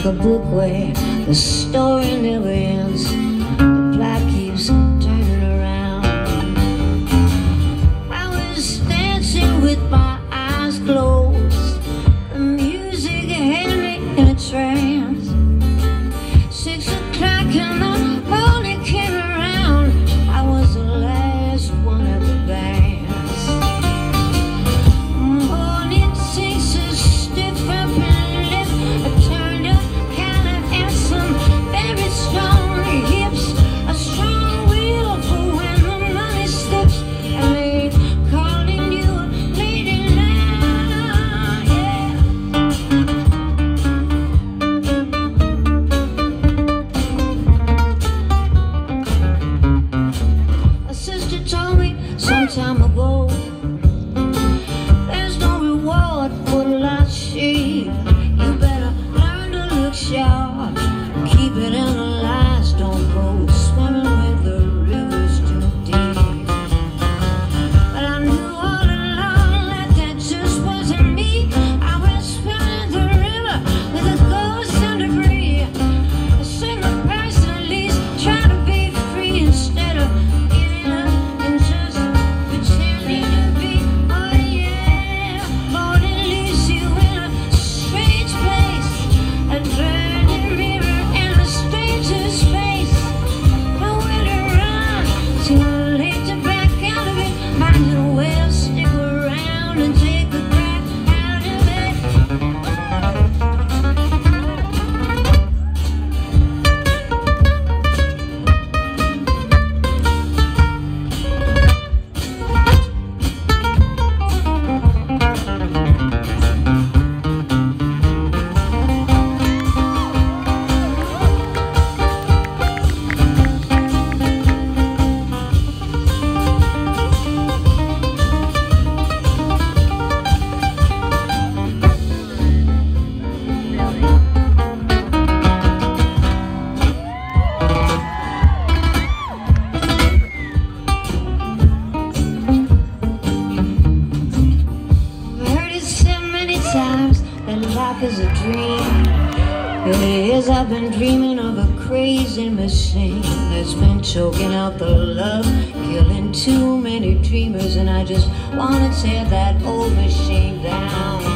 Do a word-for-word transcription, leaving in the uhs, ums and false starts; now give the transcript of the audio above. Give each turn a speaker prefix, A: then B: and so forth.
A: a book where the story never ends. The plot keeps turning around. I was dancing with my eyes closed. The music had me in a trance. Six o'clock and the morning came around. I was the last one at the dance. Morning takes a stiff upper lip, a turned up collar and some very strong hips, a strong will for when the money slips, and they calling you a lady now, yeah. A sister told me some time ago, there's no reward for the lost sheep. You better learn to look sharp, keep it in the lies, don't go swimming with the rivers too deep. But I knew all along that that just wasn't me. I was swimming the river with a ghost and debris. A single person at least try to be free instead of giving up and just pretending to be. Oh yeah, Lord, it leaves you in a strange place, a burning mirror and a stranger's face. Nowhere to run, too late to back out of it. Might as well stick around and take a crack out of it. Times that life is a dream. It is, I've been dreaming of a crazy machine that's been choking out the love, killing too many dreamers, and I just wanna tear that old machine down.